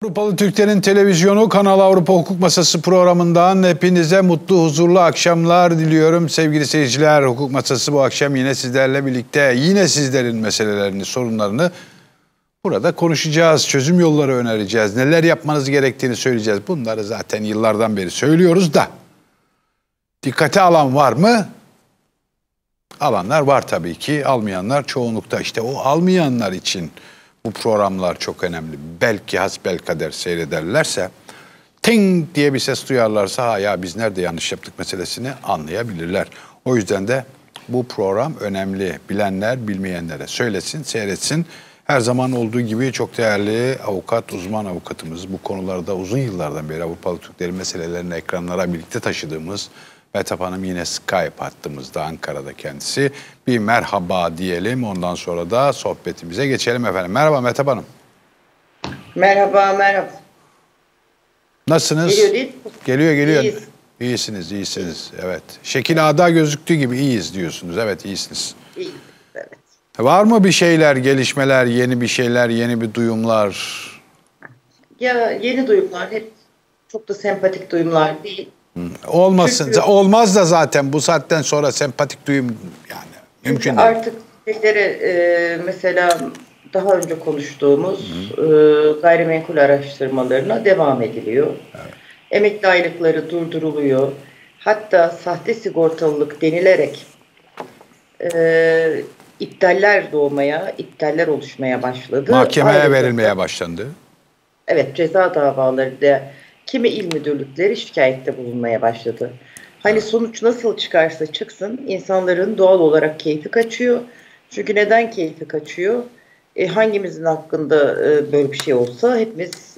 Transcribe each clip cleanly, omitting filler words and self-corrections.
Avrupalı Türklerin Televizyonu Kanal Avrupa Hukuk Masası programından hepinize mutlu, huzurlu akşamlar diliyorum. Sevgili seyirciler, Hukuk Masası bu akşam yine sizlerle birlikte, yine sizlerin meselelerini, sorunlarını burada konuşacağız. Çözüm yolları önereceğiz. Neler yapmanız gerektiğini söyleyeceğiz. Bunları zaten yıllardan beri söylüyoruz da dikkate alan var mı? Alanlar var tabii ki. Almayanlar çoğunlukta. İşte o almayanlar için bu programlar çok önemli. Belki hasbelkader seyrederlerse, ting diye bir ses duyarlarsa, ha ya biz nerede yanlış yaptık meselesini anlayabilirler. O yüzden de bu program önemli. Bilenler bilmeyenlere söylesin, seyretsin. Her zaman olduğu gibi çok değerli avukat, uzman avukatımız, bu konularda uzun yıllardan beri Avrupalı Türklerin meselelerini ekranlara birlikte taşıdığımız Mehtap Hanım yine Skype hattımızda, Ankara'da kendisi. Bir merhaba diyelim, ondan sonra da sohbetimize geçelim efendim. Merhaba Mehtap Hanım. Merhaba, merhaba. Nasılsınız? Geliyor değil mi? Geliyor. İyiyiz. İyisiniz. Evet. Şekil A'da gözüktüğü gibi iyiyiz diyorsunuz. Evet, iyisiniz. İyiyiz, evet. Var mı bir şeyler, gelişmeler, yeni bir şeyler, yeni bir duyumlar? Ya yeni duyumlar hep çok da sempatik duyumlar değil. Olmasın. Çünkü Olmaz da zaten bu saatten sonra sempatik duyum yani mümkün değil. artık mesela daha önce konuştuğumuz gayrimenkul araştırmalarına devam ediliyor. Evet. Emekli aylıkları durduruluyor. Hatta sahte sigortalılık denilerek iptaller oluşmaya başladı. Mahkemeye verilmeye başlandı. Evet, ceza davaları da kimi il müdürlükleri şikayette bulunmaya başladı. Hani sonuç nasıl çıkarsa çıksın insanların doğal olarak keyfi kaçıyor. Çünkü neden keyfi kaçıyor? Hangimizin hakkında böyle bir şey olsa hepimiz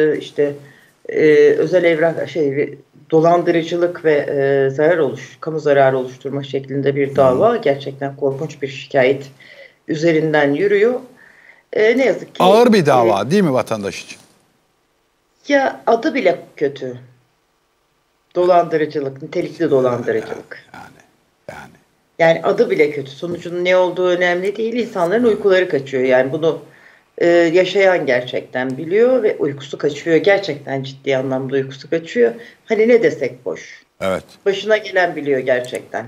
özel evrak dolandırıcılık ve kamu zararı oluşturma şeklinde bir dava, gerçekten korkunç bir şikayet üzerinden yürüyor. Ne yazık ki ağır bir dava değil mi vatandaş için? Ya adı bile kötü. Dolandırıcılık, nitelikli dolandırıcılık. Yani adı bile kötü. Sonucunun ne olduğu önemli değil. İnsanların uykuları kaçıyor. Yani bunu yaşayan gerçekten biliyor ve uykusu kaçıyor. Gerçekten ciddi anlamda uykusu kaçıyor. Hani ne desek boş. Evet. Başına gelen biliyor gerçekten.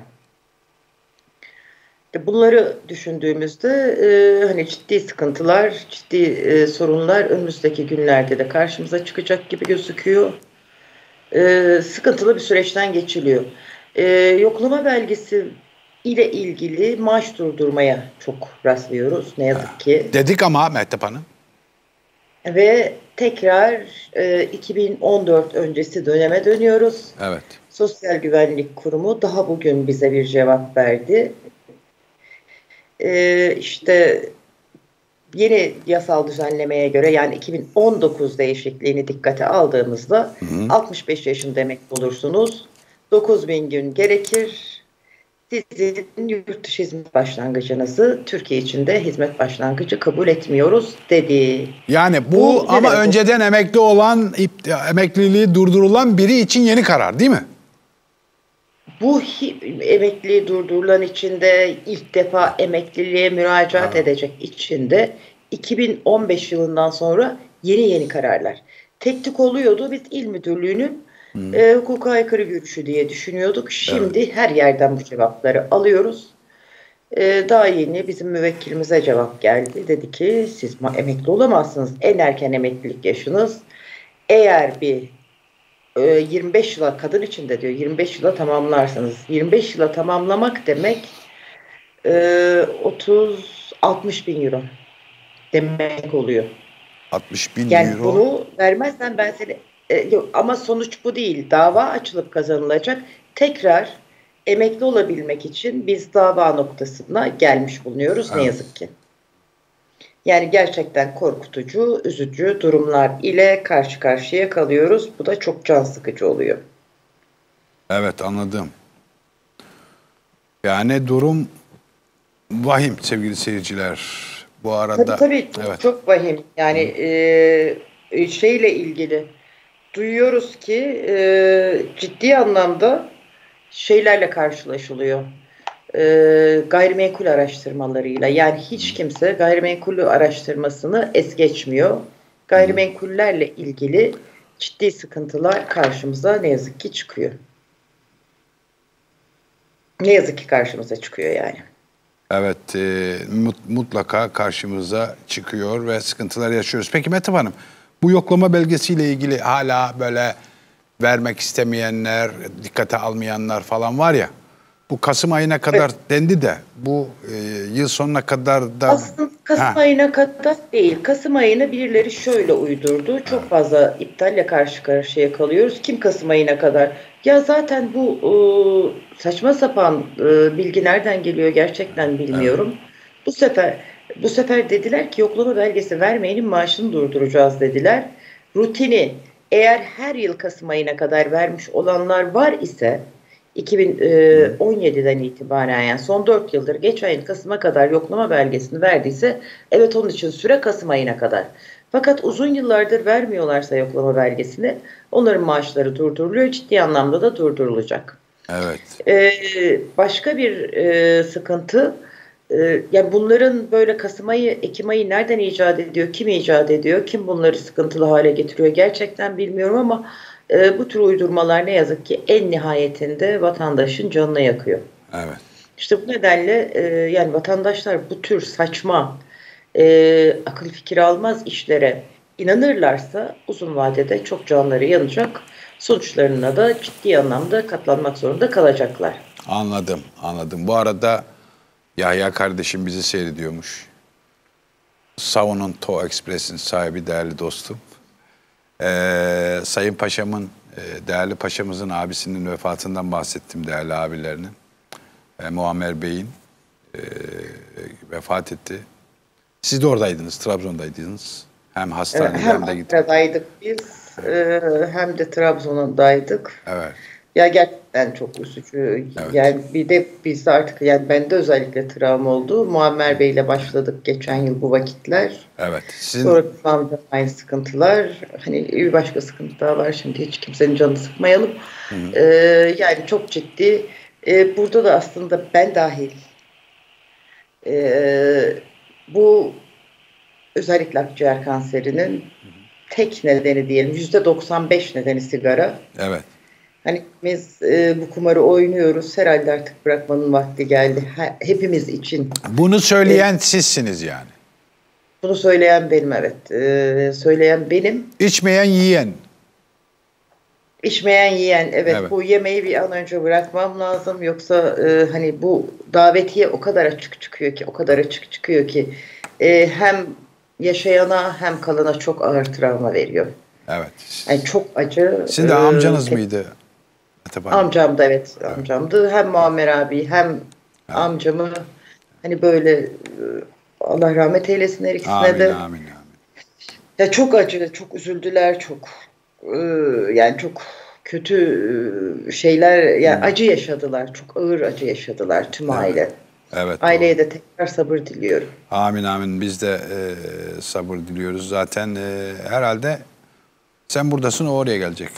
Bunları düşündüğümüzde hani ciddi sıkıntılar, ciddi sorunlar önümüzdeki günlerde de karşımıza çıkacak gibi gözüküyor. Sıkıntılı bir süreçten geçiliyor. Yoklama belgesi ile ilgili maaş durdurmaya çok rastlıyoruz ne yazık ki. Dedik ama Mehtap Hanım. Ve tekrar 2014 öncesi döneme dönüyoruz. Evet. Sosyal Güvenlik Kurumu daha bugün bize bir cevap verdi. Yeni yasal düzenlemeye göre, yani 2019 değişikliğini dikkate aldığımızda 65 yaşında emekli olursunuz. 9.000 gün gerekir. Sizin yurt dışı hizmet başlangıcınızı Türkiye içinde hizmet başlangıcı kabul etmiyoruz dedi. Yani bu ama önceden emekli olan, emekliliği durdurulan biri için yeni karar değil mi? Bu emekliliği durdurulan içinde, ilk defa emekliliğe müracaat edecek içinde 2015 yılından sonra yeni kararlar. Tek tük oluyordu. Biz il müdürlüğünün hukuka aykırı görüşü diye düşünüyorduk. Şimdi her yerden bu cevapları alıyoruz. Daha yeni bizim müvekkilimize cevap geldi. Dedi ki siz emekli olamazsınız. En erken emeklilik yaşınız eğer bir 25 yıla, kadın için de diyor 25 yıla tamamlarsanız, 25 yıla tamamlamak demek 60 bin euro demek oluyor. 60 bin yani euro. Bunu vermezsen ben seni yok, ama sonuç bu değil. Dava açılıp kazanılacak. Tekrar emekli olabilmek için biz dava noktasına gelmiş bulunuyoruz. Evet. Ne yazık ki. Yani gerçekten korkutucu, üzücü durumlar ile karşı karşıya kalıyoruz. Bu da çok can sıkıcı oluyor. Evet, anladım. Yani durum vahim sevgili seyirciler. Bu arada. Tabii evet. Çok vahim. Yani şeyle ilgili duyuyoruz ki ciddi anlamda şeylerle karşılaşılıyor. Gayrimenkul araştırmalarıyla, yani hiç kimse gayrimenkul araştırmasını es geçmiyor. gayrimenkullerle ilgili ciddi sıkıntılar karşımıza ne yazık ki çıkıyor. Ne yazık ki karşımıza çıkıyor yani. Evet, mutlaka karşımıza çıkıyor ve sıkıntılar yaşıyoruz. Peki Mehtap Hanım, bu yoklama belgesiyle ilgili hala böyle vermek istemeyenler, dikkate almayanlar falan var ya, bu Kasım ayına kadar dendi de bu yıl sonuna kadar da... Aslında Kasım ayına kadar değil. Kasım ayına birileri şöyle uydurdu. Çok fazla iptalle karşı karşıya kalıyoruz. Kim Kasım ayına kadar? Ya zaten bu saçma sapan bilgi nereden geliyor gerçekten bilmiyorum. Bu sefer dediler ki yoklama belgesi vermeyenin maaşını durduracağız dediler. Rutini eğer her yıl Kasım ayına kadar vermiş olanlar var ise 2017'den itibaren yani son 4 yıldır geçen ayın Kasım'a kadar yoklama belgesini verdiyse evet onun için süre Kasım ayına kadar. Fakat uzun yıllardır vermiyorlarsa yoklama belgesini onların maaşları durduruluyor. Ciddi anlamda da durdurulacak. Evet. Başka bir sıkıntı yani bunların böyle Kasım ayı, Ekim ayı nereden icat ediyor, kim icat ediyor, kim bunları sıkıntılı hale getiriyor gerçekten bilmiyorum ama bu tür uydurmalar ne yazık ki en nihayetinde vatandaşın canını yakıyor. Evet. İşte bu nedenle yani vatandaşlar bu tür saçma, akıl fikir almaz işlere inanırlarsa uzun vadede çok canları yanacak. Sonuçlarına da ciddi anlamda katlanmak zorunda kalacaklar. Anladım. Bu arada Yahya kardeşim bizi seyrediyormuş. Savun'un Tow Express'in sahibi değerli dostum. Sayın Paşam'ın, değerli Paşamızın abisinin vefatından bahsettim, değerli abilerinin. Muammer Bey'in vefat etti. Siz de oradaydınız, Trabzon'daydınız. Hem hastanede hem de gittik. Hem Ankara'daydık biz, hem de Trabzon'daydık. Evet. Ya gerçekten çok üzücü. Evet. Yani bir de biz artık yani bende özellikle travma oldu. Muammer Bey'le başladık geçen yıl bu vakitler. Evet. Sonra amcam aynı sıkıntılar. Hani bir başka sıkıntı daha var. Şimdi hiç kimsenin canını sıkmayalım. Yani çok ciddi. Burada da aslında ben dahil bu özellikle akciğer kanserinin tek nedeni diyelim %95 nedeni sigara. Evet. Hani biz bu kumarı oynuyoruz. Herhalde artık bırakmanın vakti geldi. Hepimiz için. Bunu söyleyen sizsiniz yani. Bunu söyleyen benim evet. Söyleyen benim. İçmeyen yiyen. İçmeyen yiyen evet. Bu yemeği bir an önce bırakmam lazım. Yoksa hani bu davetiye o kadar açık çıkıyor ki hem yaşayana hem kalana çok ağır travma veriyor. Evet. Yani çok acı. Sizin de amcanız mıydı? Amcam da evet, amcamdı. Hem Muammer abi hem amcamı hani böyle Allah rahmet eylesin her ikisine de. Amin. Ya çok acı, çok üzüldüler, çok yani çok kötü şeyler yani acı yaşadılar. Çok ağır acı yaşadılar tüm aile. Evet. Aileye de tekrar sabır diliyorum. Amin. Biz de sabır diliyoruz. Zaten herhalde sen buradasın, o oraya gelecek.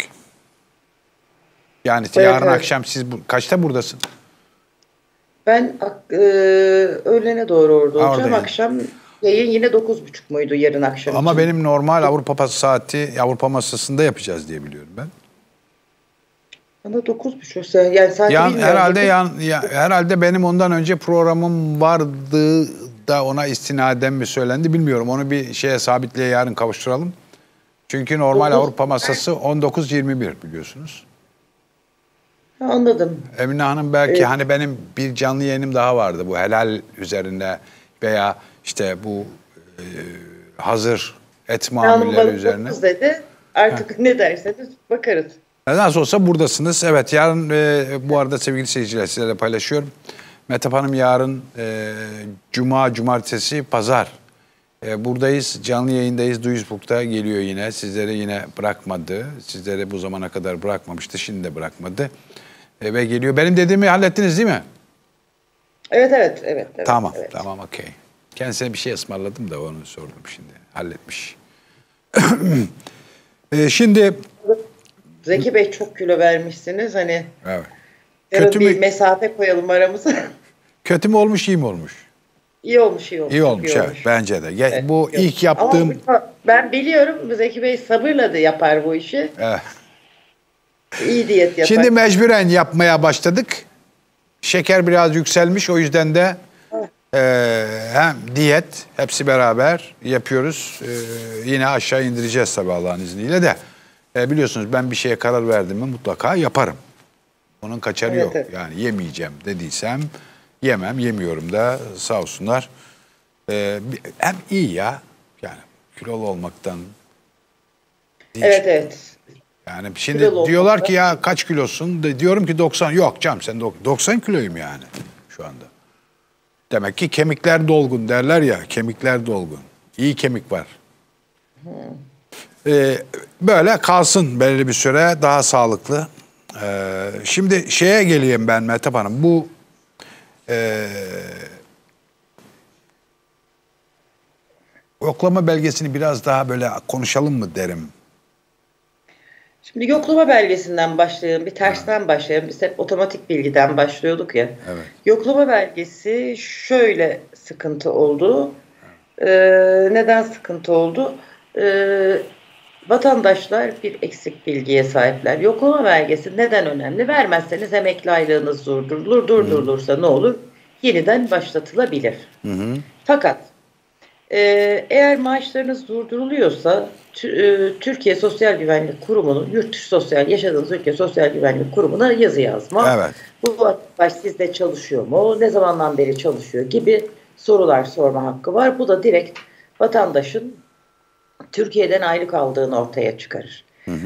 Yani yarın akşam siz kaçta buradasın? Ben öğlene doğru orada olacağım. Akşam yayın yine 9.30 muydu yarın akşam Ama için? benim normal Avrupa saati Avrupa masasında yapacağız diye biliyorum ben. Bana 9.30 yani saati bilmiyorum. Herhalde benim ondan önce programım vardı da ona istinaden mi söylendi bilmiyorum. Onu bir şeye sabitleye yarın kavuşturalım. Çünkü normal Avrupa masası 19.21 biliyorsunuz. Anladım. Emine Hanım belki hani benim bir canlı yayınım daha vardı bu helal üzerine veya işte bu hazır et mamulleri üzerine. Dedi. Artık ne derseniz bakarız. Nasıl olsa buradasınız. Evet yarın bu arada sevgili seyirciler sizlerle paylaşıyorum. Mehtap Hanım yarın Cuma, Cumartesi, Pazar buradayız. Canlı yayındayız. Duisburg'da geliyor yine. Sizleri yine bırakmadı. Sizleri bu zamana kadar bırakmamıştı. Şimdi de bırakmadı. Ve geliyor. Benim dediğimi hallettiniz değil mi? Evet. Tamam, evet. Tamam okey. Kendisine bir şey ısmarladım da onu sordum şimdi. Halletmiş. Şimdi... Zeki Bey çok kilo vermişsiniz. Hani evet. Kötü bir mesafe koyalım aramıza. Kötü mü olmuş, iyi mi olmuş? İyi olmuş. İyi olmuş evet bence de. Bu ilk yaptığım... Ben biliyorum Zeki Bey sabırla da yapar bu işi. Evet. İyi diyet yapar. Şimdi mecburen yapmaya başladık. Şeker biraz yükselmiş, o yüzden de hem diyet, hepsi beraber yapıyoruz. Yine aşağı indireceğiz tabii Allah'ın izniyle de. Biliyorsunuz ben bir şeye karar verdim mi mutlaka yaparım. Onun kaçarı yok. Evet. Yani yemeyeceğim dediysem yemem, yemiyorum da sağ olsunlar. Hem iyi ya, yani kilolu olmaktan. Evet. Yani şimdi Kilolu diyorlar olmaktan. ki ya kaç kilosun? Diyorum ki 90. Yok canım sen 90 kiloyum yani şu anda. Demek ki kemikler dolgun derler ya, kemikler dolgun. İyi kemik var. Böyle kalsın belirli bir süre, daha sağlıklı. Şimdi şeye geleyim ben Mehtap Hanım. Bu yoklama belgesini biraz daha böyle konuşalım mı derim. Şimdi yoklama belgesinden başlayalım, bir tersten başlayalım. Biz hep otomatik bilgiden başlıyorduk ya. Evet. Yoklama belgesi şöyle sıkıntı oldu. Neden sıkıntı oldu? Vatandaşlar bir eksik bilgiye sahipler. Yoklama belgesi neden önemli? Vermezseniz emekli aylığınız durdurulur. Durdurulursa ne olur? Yeniden başlatılabilir. Fakat eğer maaşlarınız durduruluyorsa Türkiye Sosyal Güvenlik Kurumu'nun yurt dışı yaşadığınız ülke Sosyal Güvenlik Kurumu'na yazı yazma. Evet. Bu vatandaş sizde çalışıyor mu? Ne zamandan beri çalışıyor gibi sorular sorma hakkı var. Bu da direkt vatandaşın Türkiye'den aylık aldığını ortaya çıkarır.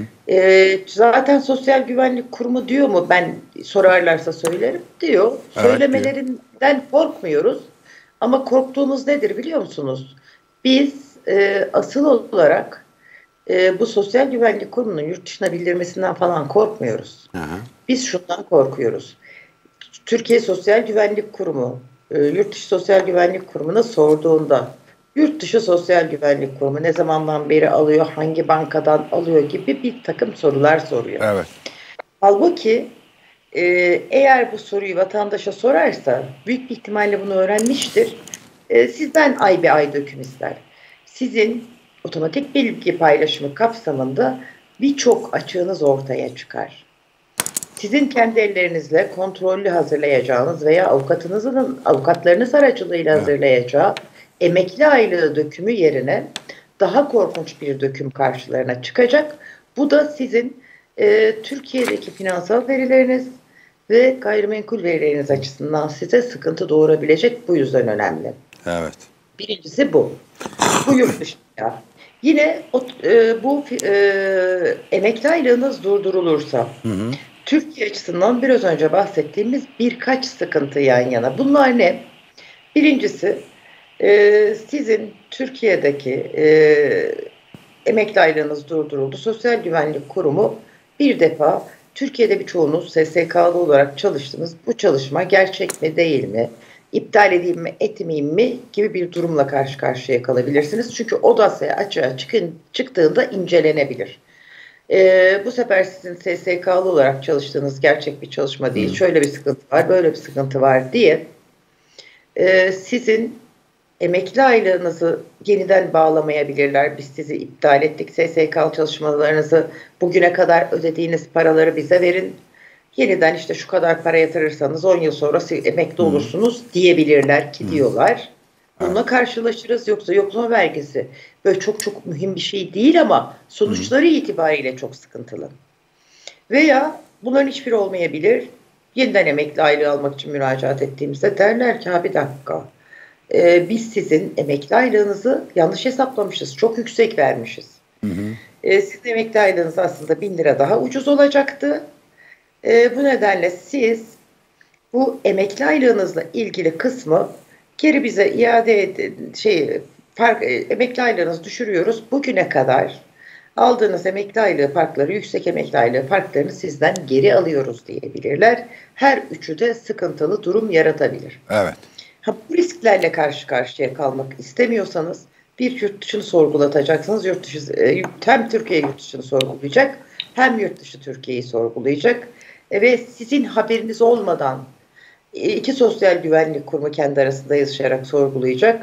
Zaten Sosyal Güvenlik Kurumu diyor mu? Ben sorarlarsa söylerim diyor. Evet, Söylemelerinden korkmuyoruz. Ama korktuğumuz nedir biliyor musunuz? Biz asıl olarak bu Sosyal Güvenlik Kurumu'nun yurt dışına bildirmesinden falan korkmuyoruz. Biz şundan korkuyoruz. Türkiye Sosyal Güvenlik Kurumu, yurt dışı Sosyal Güvenlik Kurumu'na sorduğunda yurt dışı Sosyal Güvenlik Kurumu ne zamandan beri alıyor, hangi bankadan alıyor gibi bir takım sorular soruyor. Evet. Halbuki eğer bu soruyu vatandaşa sorarsa büyük bir ihtimalle bunu öğrenmiştir. Sizden ay be ay döküm ister. Sizin otomatik bilgi paylaşımı kapsamında birçok açığınız ortaya çıkar. Sizin kendi ellerinizle kontrollü hazırlayacağınız veya avukatlarınız aracılığıyla hazırlayacağı emekli aylığı dökümü yerine daha korkunç bir döküm karşılarına çıkacak. Bu da sizin Türkiye'deki finansal verileriniz ve gayrimenkul verileriniz açısından size sıkıntı doğurabilecek, bu yüzden önemli. Evet. Birincisi bu. Bu yurt dışında. Yine bu emekli aylığınız durdurulursa Türkiye açısından biraz önce bahsettiğimiz birkaç sıkıntı yan yana. Bunlar ne? Birincisi sizin Türkiye'deki emekli aylığınız durduruldu. Sosyal Güvenlik Kurumu bir defa Türkiye'de birçoğunuz SSK'lı olarak çalıştınız. Bu çalışma gerçek mi değil mi? İptal edeyim mi etmeyeyim mi gibi bir durumla karşı karşıya kalabilirsiniz. Çünkü o dosya açığa çıktığında incelenebilir. Bu sefer sizin SSK'lı olarak çalıştığınız gerçek bir çalışma değil. Şöyle bir sıkıntı var, böyle bir sıkıntı var diye sizin emekli aylığınızı yeniden bağlamayabilirler. Biz sizi iptal ettik. SSK çalışmalarınızı bugüne kadar ödediğiniz paraları bize verin. Yeniden işte şu kadar para yatırırsanız 10 yıl sonra emekli olursunuz diyebilirler ki diyorlar. Bununla karşılaşırız. Yoksa yoklama vergisi böyle çok çok mühim bir şey değil ama sonuçları itibariyle çok sıkıntılı. Veya bunların hiçbiri olmayabilir. Yeniden emekli aylığı almak için müracaat ettiğimizde derler ki bir dakika. Biz sizin emekli aylığınızı yanlış hesaplamışız. Çok yüksek vermişiz. Sizin emekli aylığınız aslında 1000 lira daha ucuz olacaktı. Bu nedenle siz bu emekli aylığınızla ilgili kısmı geri bize iade edin, emekli aylığınızı düşürüyoruz. Bugüne kadar aldığınız emekli aylığı farkları, yüksek emekli aylığı farklarını sizden geri alıyoruz diyebilirler. Her üçü de sıkıntılı durum yaratabilir. Evet. Bu risklerle karşı karşıya kalmak istemiyorsanız bir yurt dışını sorgulatacaksınız. Yurt dışı, hem Türkiye yurt dışını sorgulayacak hem yurt dışı Türkiye'yi sorgulayacak. Ve sizin haberiniz olmadan iki sosyal güvenlik kurumu kendi arasında yazışarak sorgulayacak.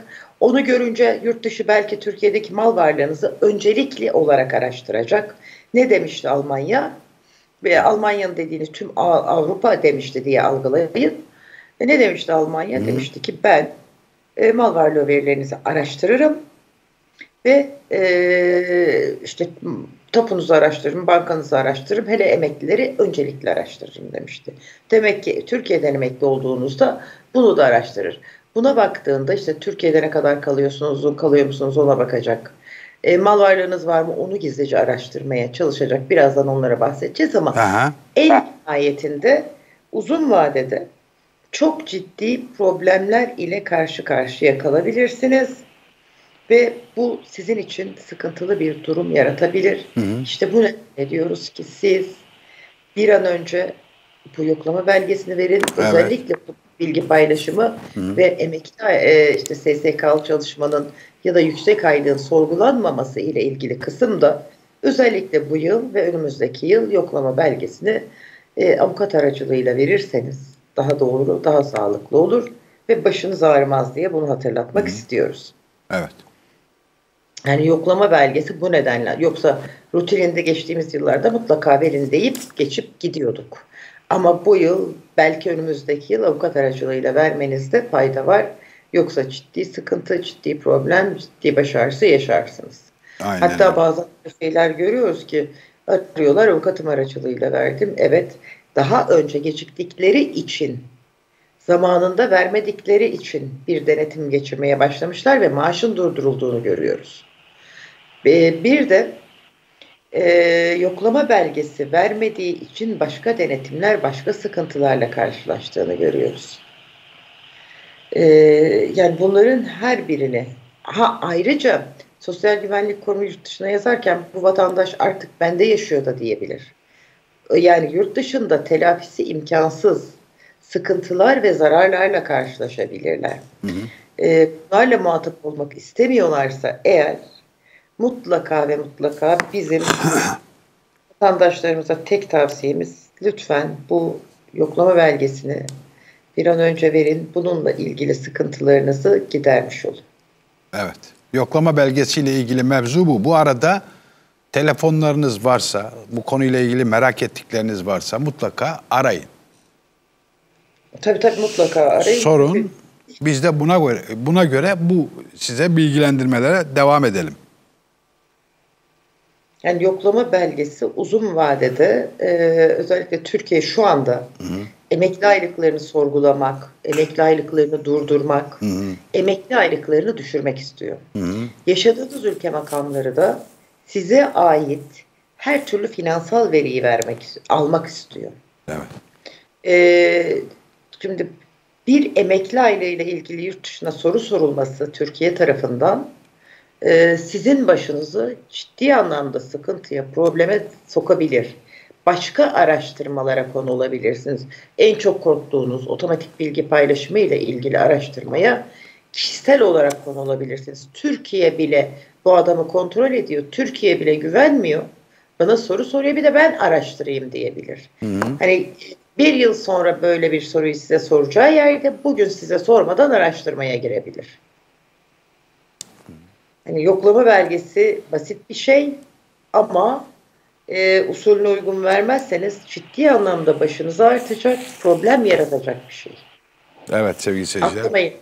Onu görünce yurt dışı belki Türkiye'deki mal varlığınızı öncelikli olarak araştıracak. Ne demişti Almanya? Ve Almanya'nın dediğiniz tüm Avrupa demişti diye algılayın. Ne demişti Almanya? Demişti ki ben mal varlığı verilerinizi araştırırım ve işte tapunuzu araştırırım, bankanızı araştırırım, hele emeklileri öncelikle araştırırım demişti. Demek ki Türkiye'den emekli olduğunuzda bunu da araştırır. Buna baktığında işte Türkiye'de ne kadar kalıyorsunuz, uzun kalıyor musunuz ona bakacak. Mal varlığınız var mı onu gizlice araştırmaya çalışacak. Birazdan onlara bahsedeceğiz ama en nihayetinde uzun vadede çok ciddi problemler ile karşı karşıya kalabilirsiniz. Ve bu sizin için sıkıntılı bir durum yaratabilir. İşte bu ne diyoruz ki siz bir an önce bu yoklama belgesini verin. Evet. Özellikle bu bilgi paylaşımı ve emekli işte SSK'lı çalışmanın ya da yüksek aylığın sorgulanmaması ile ilgili kısımda özellikle bu yıl ve önümüzdeki yıl yoklama belgesini avukat aracılığıyla verirseniz daha doğru, daha sağlıklı olur ve başınız ağrımaz diye bunu hatırlatmak istiyoruz. Evet. Yani yoklama belgesi bu nedenle. Yoksa rutininde geçtiğimiz yıllarda mutlaka verin deyip geçip gidiyorduk. Ama bu yıl belki önümüzdeki yıl avukat aracılığıyla vermenizde fayda var. Yoksa ciddi sıkıntı, ciddi problem, ciddi baş ağrısı yaşarsınız. Aynen. Hatta bazı şeyler görüyoruz ki arıyorlar avukatım aracılığıyla verdim. Evet, daha önce geciktikleri için, zamanında vermedikleri için bir denetim geçirmeye başlamışlar ve maaşın durdurulduğunu görüyoruz. Bir de yoklama belgesi vermediği için başka denetimler, başka sıkıntılarla karşılaştığını görüyoruz. Yani bunların her birini ayrıca Sosyal Güvenlik Kurumu yurt dışına yazarken bu vatandaş artık bende yaşıyor da diyebilir. Yani yurt dışında telafisi imkansız sıkıntılar ve zararlarla karşılaşabilirler. Bunlarla muhatap olmak istemiyorlarsa eğer mutlaka ve mutlaka bizim vatandaşlarımıza tek tavsiyemiz lütfen bu yoklama belgesini bir an önce verin. Bununla ilgili sıkıntılarınızı gidermiş olun. Evet. Yoklama belgesiyle ilgili mevzu bu. Bu arada telefonlarınız varsa, bu konuyla ilgili merak ettikleriniz varsa mutlaka arayın. Tabii mutlaka arayın. Sorun. Biz de buna göre bu size bilgilendirmelere devam edelim. Yani yoklama belgesi uzun vadede özellikle Türkiye şu anda emekli aylıklarını sorgulamak, emekli aylıklarını durdurmak, emekli aylıklarını düşürmek istiyor. Yaşadığınız ülke makamları da size ait her türlü finansal veriyi almak istiyor. Evet. Şimdi bir emekli aylığıyla ilgili yurt dışına soru sorulması Türkiye tarafından sizin başınızı ciddi anlamda sıkıntıya, probleme sokabilir. Başka araştırmalara konu olabilirsiniz. En çok korktuğunuz otomatik bilgi paylaşımı ile ilgili araştırmaya kişisel olarak konu olabilirsiniz. Türkiye bile bu adamı kontrol ediyor. Türkiye bile güvenmiyor. Bana soru soruyor, bir de ben araştırayım diyebilir. Hani bir yıl sonra böyle bir soruyu size soracağı yerde bugün size sormadan araştırmaya girebilir. Hani yoklama belgesi basit bir şey ama usulüne uygun vermezseniz ciddi anlamda başınızı artacak, problem yaratacak bir şey. Evet sevgili seyirciler. Atlamayın.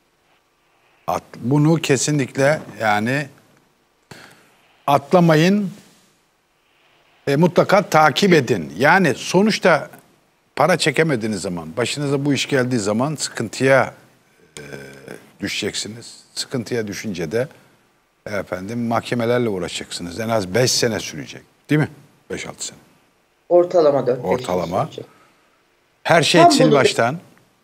Bunu kesinlikle yani atlamayın. Mutlaka takip edin. Yani sonuçta para çekemediğiniz zaman, başınıza bu iş geldiği zaman sıkıntıya düşeceksiniz. Sıkıntıya düşünce de mahkemelerle uğraşacaksınız. En az 5 sene sürecek. Değil mi? 5-6 sene. Ortalama 4. Ortalama. Her şey sil baştan.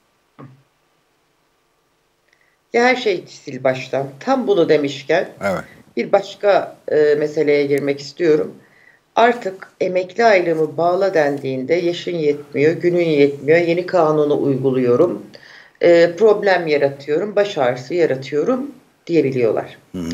Ya her şey sil baştan. Tam bunu demişken bir başka meseleye girmek istiyorum. Artık emekli aylığımı bağla dendiğinde yaşın yetmiyor, günün yetmiyor, yeni kanunu uyguluyorum, problem yaratıyorum, baş ağrısı yaratıyorum diyebiliyorlar.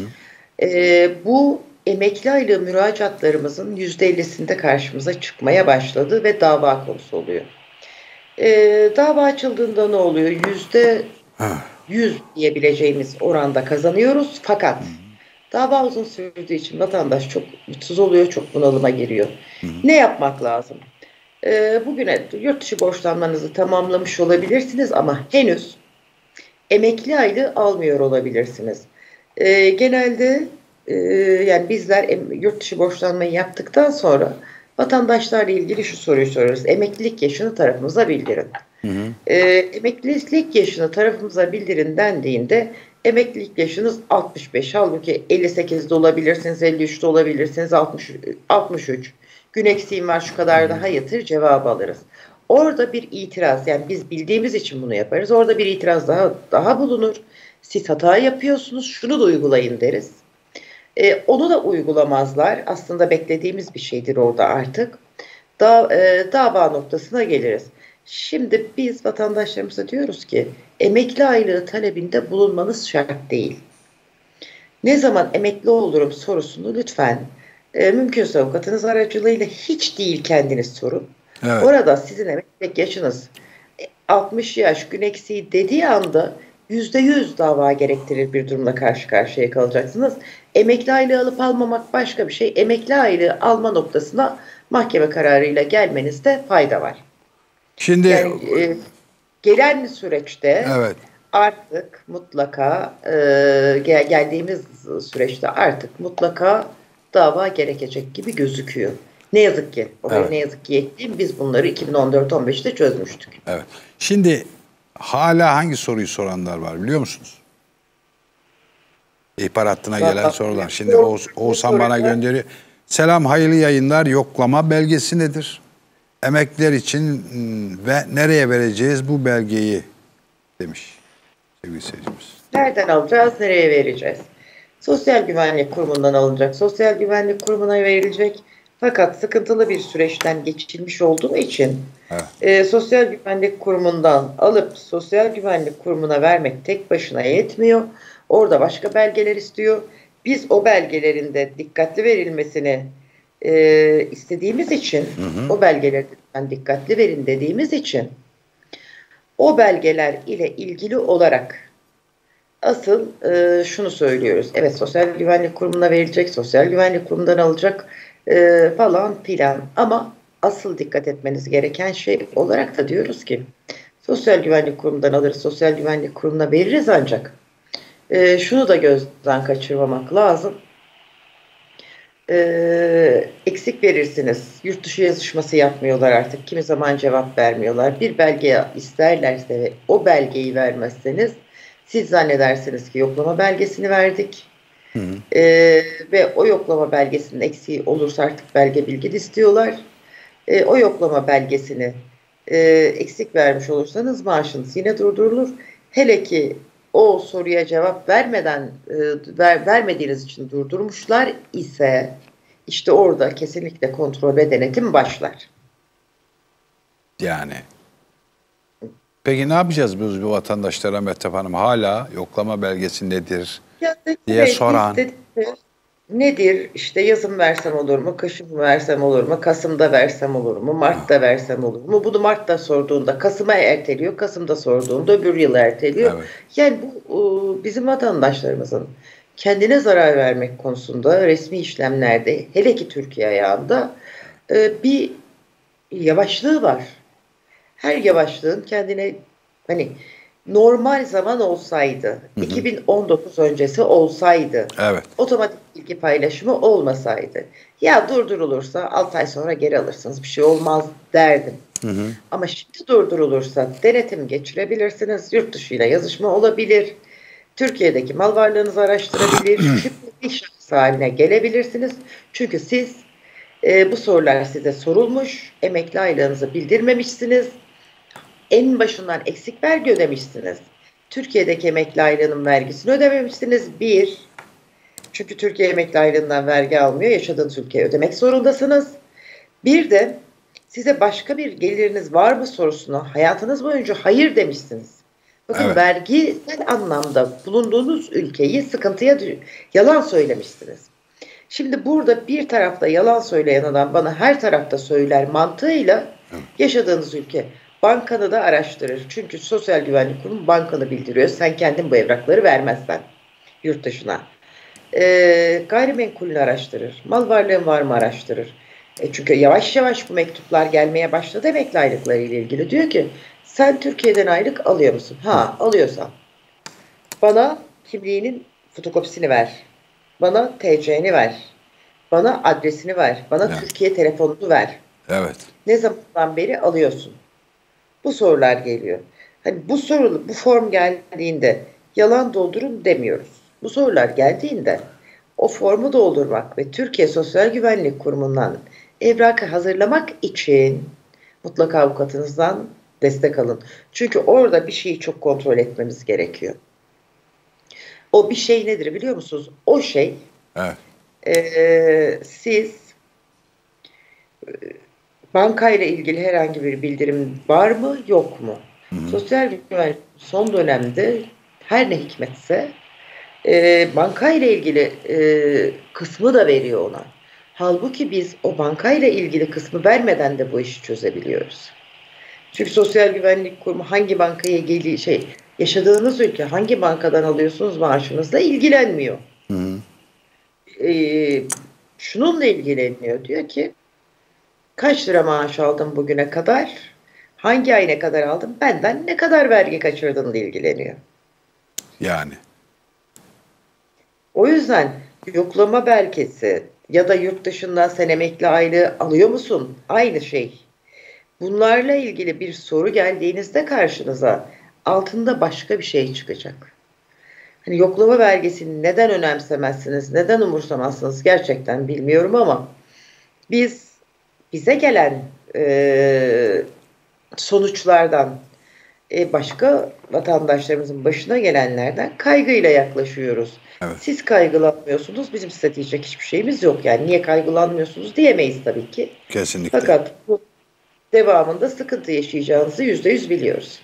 Bu emekli aylığı müracaatlarımızın %50'sinde karşımıza çıkmaya başladı ve dava konusu oluyor. Dava açıldığında ne oluyor? %100 diyebileceğimiz oranda kazanıyoruz. Fakat dava uzun sürdüğü için vatandaş çok mutsuz oluyor, çok bunalıma giriyor. Ne yapmak lazım? Bugüne yurt dışı borçlanmanızı tamamlamış olabilirsiniz ama henüz emekli aylığı almıyor olabilirsiniz. Genelde yani bizler yurt dışı borçlanmayı yaptıktan sonra vatandaşlarla ilgili şu soruyu soruyoruz. Emeklilik yaşını tarafımıza bildirin. Emeklilik yaşını tarafımıza bildirin dendiğinde emeklilik yaşınız 65. Halbuki 58'de olabilirsiniz, 53'te olabilirsiniz, 63. Gün eksiğim var, şu kadar daha yatır cevabı alırız. Orada bir itiraz, yani biz bildiğimiz için bunu yaparız. Orada bir itiraz daha bulunur. Siz hata yapıyorsunuz, şunu da uygulayın deriz. Onu da uygulamazlar. Aslında beklediğimiz bir şeydir orada artık. Dava noktasına geliriz. Şimdi biz vatandaşlarımıza diyoruz ki emekli aylığı talebinde bulunmanız şart değil. Ne zaman emekli olurum sorusunu lütfen mümkünse avukatınız aracılığıyla hiç değil kendiniz sorun. Evet. Orada sizin emeklilik yaşınız 60 yaş gün eksiği dediği anda %100 dava gerektirir bir durumla karşı karşıya kalacaksınız. Emekli aylığı alıp almamak başka bir şey. Emekli aylığı alma noktasına mahkeme kararıyla gelmenizde fayda var. Şimdi yani, gelen süreçte evet, artık mutlaka geldiğimiz süreçte artık mutlaka dava gerekecek gibi gözüküyor. Ne yazık ki. Evet. Ne yazık ki biz bunları 2014-15'te çözmüştük. Evet. Şimdi hala hangi soruyu soranlar var biliyor musunuz? İhbar hattına gelen sorular. Şimdi Oğuzhan bana gönderiyor. Selam, hayırlı yayınlar. Yoklama belgesi nedir? Emekliler için ve nereye vereceğiz bu belgeyi demiş sevgili seyircimiz. Nereden alacağız, nereye vereceğiz? Sosyal Güvenlik Kurumu'ndan alınacak. Sosyal Güvenlik Kurumu'na verilecek. Fakat sıkıntılı bir süreçten geçilmiş olduğu için evet, Sosyal Güvenlik Kurumu'ndan alıp Sosyal Güvenlik Kurumu'na vermek tek başına yetmiyor. Orada başka belgeler istiyor. Biz o belgelerin de dikkatli verilmesini istediğimiz için, o belgelerden dikkatli verin dediğimiz için o belgeler ile ilgili olarak asıl şunu söylüyoruz. Evet, Sosyal Güvenlik Kurumu'na verilecek, Sosyal Güvenlik Kurumu'ndan alacak falan filan. Ama asıl dikkat etmeniz gereken şey olarak da diyoruz ki Sosyal Güvenlik Kurumu'ndan alırız, Sosyal Güvenlik Kurumu'na veririz ancak şunu da gözden kaçırmamak lazım. Eksik verirsiniz. Yurt dışı yazışması yapmıyorlar artık. Kimi zaman cevap vermiyorlar. Bir belge isterlerse ve o belgeyi vermezseniz siz zannedersiniz ki yoklama belgesini verdik. Ve o yoklama belgesinin eksiği olursa artık belge bilgi istiyorlar. O yoklama belgesini eksik vermiş olursanız maaşınız yine durdurulur. Hele ki o soruya cevap vermediğiniz için durdurmuşlar ise işte orada kesinlikle kontrol ve denetim başlar. Yani. Peki ne yapacağız biz bu vatandaşlara Mehtap Hanım? Hala yoklama belgesi nedir diye soran. Nedir? İşte yazın versem olur mu? Kışın versem olur mu? Kasım'da versem olur mu? Mart'ta versem olur mu? Bunu Mart'ta sorduğunda Kasım'a erteliyor. Kasım'da sorduğunda öbür yıl erteliyor. Evet. Yani bu bizim vatandaşlarımızın kendine zarar vermek konusunda resmi işlemlerde, hele ki Türkiye ayağında bir yavaşlığı var. Her yavaşlığın kendine hani normal zaman olsaydı, 2019 öncesi olsaydı, evet, otomatik bilgi paylaşımı olmasaydı, ya durdurulursa 6 ay sonra geri alırsınız, bir şey olmaz derdim. Ama şimdi durdurulursa denetim geçirebilirsiniz, yurt dışıyla yazışma olabilir, Türkiye'deki mal varlığınızı araştırabilir, bir şahıs haline gelebilirsiniz. Çünkü siz bu sorular size sorulmuş, emekli aylığınızı bildirmemişsiniz, en başından eksik vergi ödemişsiniz. Türkiye'deki emekli aylığının vergisini ödememişsiniz. Bir, çünkü Türkiye emekli aylığından vergi almıyor. Yaşadığınız ülkeye ödemek zorundasınız. Bir de size başka bir geliriniz var mı sorusuna hayatınız boyunca hayır demişsiniz. Bakın evet, vergisel anlamda bulunduğunuz ülkeyi sıkıntıya yalan söylemişsiniz. Şimdi burada bir tarafta yalan söyleyen adam bana her tarafta söyler mantığıyla yaşadığınız ülke bankanı da araştırır. Çünkü Sosyal Güvenlik Kurumu bankanı bildiriyor. Sen kendin bu evrakları vermezsen yurt dışına. Gayrimenkulünü araştırır. Mal varlığın var mı araştırır. Çünkü yavaş yavaş bu mektuplar gelmeye başladı emekli aylıkları ile ilgili. Diyor ki sen Türkiye'den aylık alıyor musun? Ha, alıyorsan bana kimliğinin fotokopisini ver. Bana TC'ni ver. Bana adresini ver. Bana Evet. Türkiye telefonunu ver. Evet. Ne zamandan beri alıyorsun? Bu sorular geliyor. Hani bu form geldiğinde yalan doldurun demiyoruz. Bu sorular geldiğinde o formu doldurmak ve Türkiye Sosyal Güvenlik Kurumu'ndan evrakı hazırlamak için mutlaka avukatınızdan destek alın. Çünkü orada bir şeyi çok kontrol etmemiz gerekiyor. O bir şey nedir biliyor musunuz? O şey siz bankayla ilgili herhangi bir bildirim var mı yok mu? Sosyal güvenlik son dönemde her ne hikmetse bankayla ilgili kısmı da veriyor ona. Halbuki biz o bankayla ilgili kısmı vermeden de bu işi çözebiliyoruz. Çünkü Sosyal Güvenlik Kurumu hangi bankaya yaşadığınız ülke hangi bankadan alıyorsunuz maaşınızla ilgilenmiyor. Şununla ilgileniyor. Diyor ki kaç lira maaş aldın bugüne kadar? Hangi ay ne kadar aldın? Benden ne kadar vergi kaçırdığınla ilgileniyor. Yani. O yüzden yoklama belgesi ya da yurt dışından sen emekli aylığı alıyor musun? Aynı şey. Bunlarla ilgili bir soru geldiğinizde karşınıza altında başka bir şey çıkacak. Hani yoklama belgesini neden önemsemezsiniz, neden umursamazsınız gerçekten bilmiyorum ama bize gelen sonuçlardan başka vatandaşlarımızın başına gelenlerden kaygıyla yaklaşıyoruz. Evet. Siz kaygılanmıyorsunuz, bizim size diyecek hiçbir şeyimiz yok. Yani niye kaygılanmıyorsunuz diyemeyiz tabii ki. Kesinlikle. Fakat bu devamında sıkıntı yaşayacağınızı %100 biliyoruz.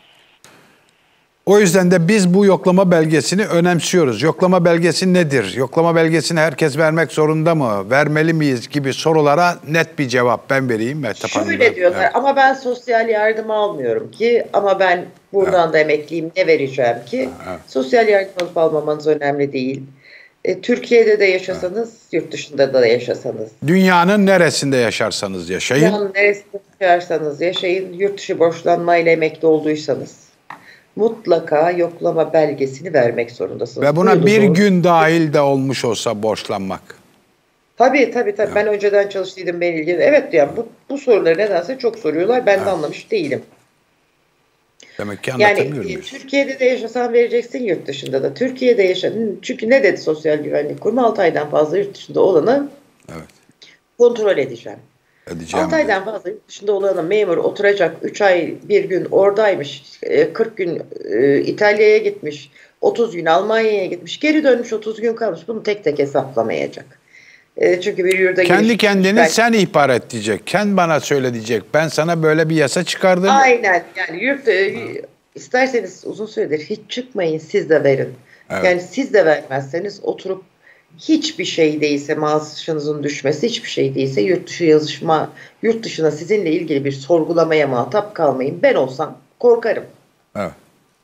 O yüzden de biz bu yoklama belgesini önemsiyoruz. Yoklama belgesi nedir? Yoklama belgesini herkes vermek zorunda mı? Vermeli miyiz gibi sorulara net bir cevap ben vereyim. Mehtap Hanım. Şöyle diyorlar ama ben sosyal yardım almıyorum ki ama ben buradan da emekliyim ne vereceğim ki? Sosyal yardım alıp almamanız önemli değil. Türkiye'de de yaşasanız, yurt dışında da yaşasanız. Dünyanın neresinde yaşarsanız yaşayın. Dünyanın neresinde yaşarsanız yaşayın. Yurt dışı borçlanmayla emekli olduysanız mutlaka yoklama belgesini vermek zorundasınız. Ve buna bir gün dahil de olmuş olsa borçlanmak. Tabii. Ben önceden çalıştıydım benimle ilgili. Evet yani bu soruları nedense çok soruyorlar. Ben de anlamış değilim. Demek ki anlatamıyorum. Yani Türkiye'de de yaşasan vereceksin, yurt dışında da. Türkiye'de yaşadın. Çünkü ne dedi Sosyal Güvenlik Kurumu? 6 aydan fazla yurt dışında olanı kontrol edeceğim. 6 aydan fazla yurt dışında olanı memur oturacak, 3 ay 1 gün oradaymış, 40 gün İtalya'ya gitmiş, 30 gün Almanya'ya gitmiş, geri dönmüş 30 gün kalmış. Bunu tek tek hesaplamayacak. Çünkü bir yurda kendi kendini sen ihbar et diyecek. Kendi bana söyle diyecek. Ben sana böyle bir yasa çıkardım. Aynen. Yani isterseniz uzun süredir hiç çıkmayın, siz de verin. Evet. Yani siz de vermezseniz oturup hiçbir şey değilse maaşınızın düşmesi, hiçbir şey değilse yurt dışına sizinle ilgili bir sorgulamaya muhatap kalmayın. Ben olsam korkarım. Evet.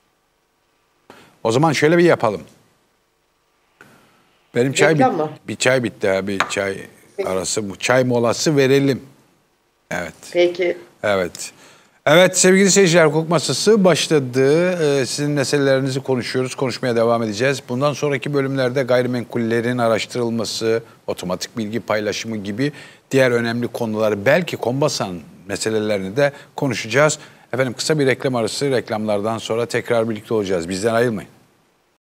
O zaman şöyle bir yapalım. Benim bir çay bitti ha, bir çay arası, bu çay molası verelim. Evet. Peki. Evet. Evet sevgili seyirciler, hukuk masası başladı. Sizin meselelerinizi konuşuyoruz, konuşmaya devam edeceğiz. Bundan sonraki bölümlerde gayrimenkullerin araştırılması, otomatik bilgi paylaşımı gibi diğer önemli konuları, belki Kombasan meselelerini de konuşacağız. Efendim kısa bir reklam arası, reklamlardan sonra tekrar birlikte olacağız. Bizden ayrılmayın.